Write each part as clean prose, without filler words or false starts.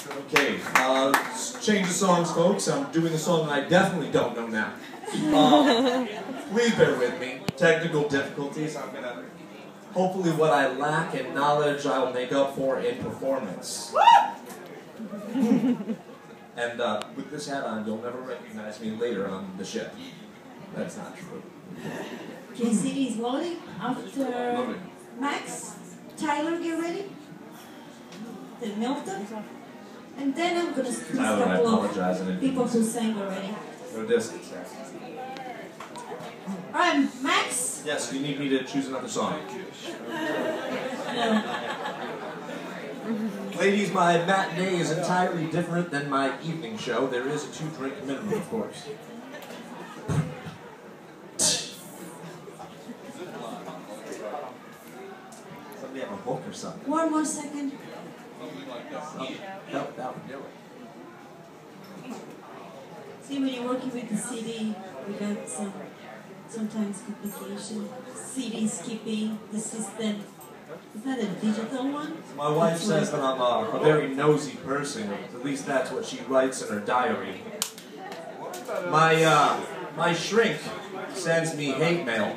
Okay, change the songs, folks. I'm doing a song that I definitely don't know now. Please bear with me. Technical difficulties. I'm gonna. Hopefully, what I lack in knowledge, I'll make up for in performance. And with this hat on, you'll never recognize me later on the ship. That's not true. Okay, CD is loading. After Max, Tyler, get ready. Then Milton. And then I'm going to squeeze a couple of people who sang already. No distance. Alright, Max? Yes, you need me to choose another song. No. Ladies, my matinee is entirely different than my evening show. There is a 2-drink minimum, of course. Somebody have a book or something. One more second. That would do it. See, when you're working with the CD, we got sometimes complication. CD skipping, the system. Is that a digital one? My wife says that I'm a very nosy person. At least that's what she writes in her diary. My shrink sends me hate mail.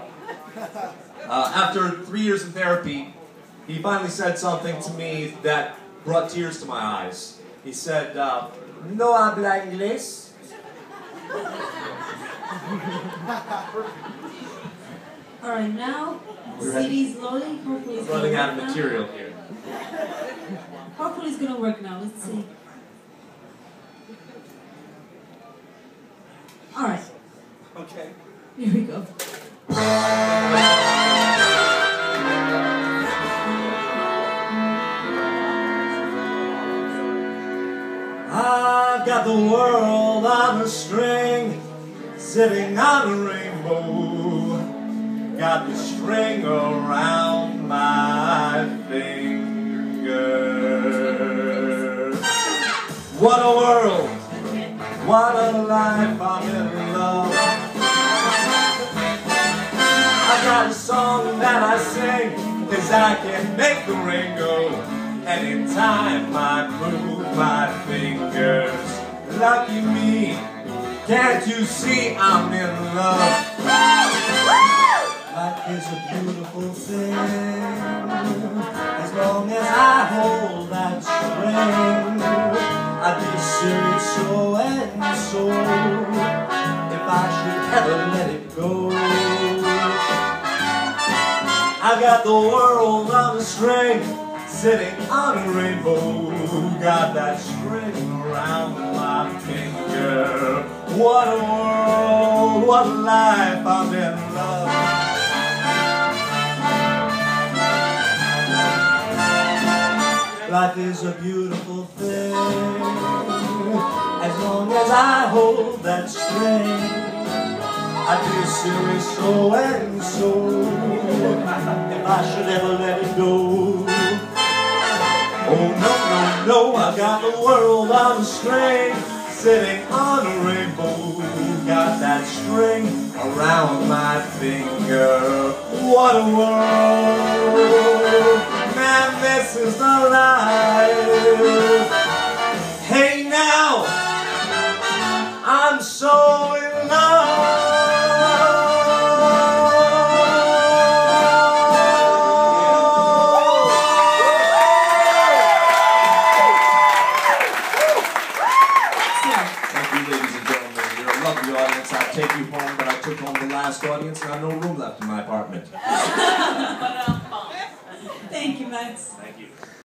After 3 years in therapy, he finally said something to me that brought tears to my eyes. He said, "No habla inglés." Alright, now the CD is loading. Hopefully it's running out of now. material here. Hopefully it's gonna work now. Let's see. Alright. Okay. Here we go. I've got the world on a string, sitting on a rainbow. Got the string around my finger. What a world, what a life, I'm in love. I got a song that I sing, 'cause I can make the rain go anytime I move my fingers. Lucky me, can't you see I'm in love? Life is a beautiful thing, as long as I hold that string. I'd be serious so and so, if I should ever let it go. I got the world on a string, sitting on a rainbow. Got that string around my finger. What a world, what a life, I'm in love. Life is a beautiful thing, as long as I hold that string. I'd be serious so and so, if I should ever let it go. Oh no, no, no, I got the world on a string, sitting on a rainbow. Got that string around my finger. What a world, man, this is the life. Hey now, I'm so in love. Lovely audience. I'll take you home, but I took home the last audience and I have no room left in my apartment. Thank you, Max. Thank you.